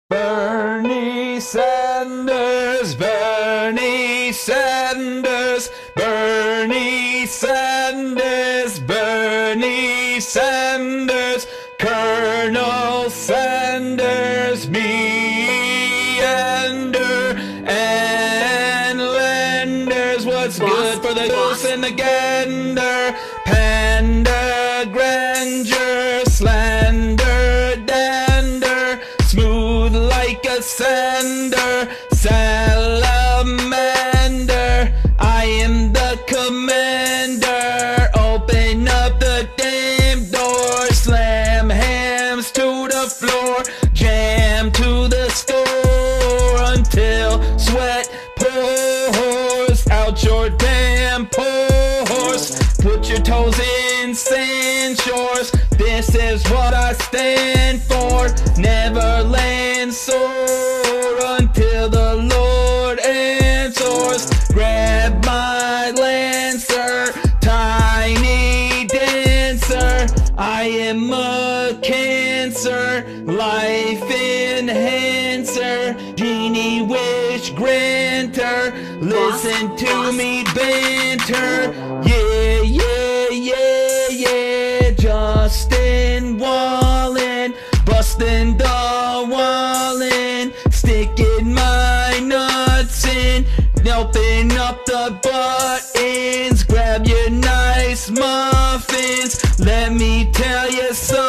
Bernie Sanders, Bernie Sanders, Bernie Sanders, Bernie Sanders, Colonel Sanders, meander and lenders. What's good for the goose and the gander? Pander, grandeur, slander, dander, smooth like a sander, salamander. I am the commander. Open up the damn door, slam hams to the floor, jam to the score until sweat pours out your damn pores. Put your toes in sand shores. This is what I stand for. Neverland soar until the Lord answers. Grab my lancer, tiny dancer. I am a cancer, life enhancer, genie wish granter. Listen to me banter. Yeah, yeah, yeah, yeah. Justin Wallen, busting the wallin', sticking my nuts in, open up the buttons, grab your nice muffins. Let me tell you something.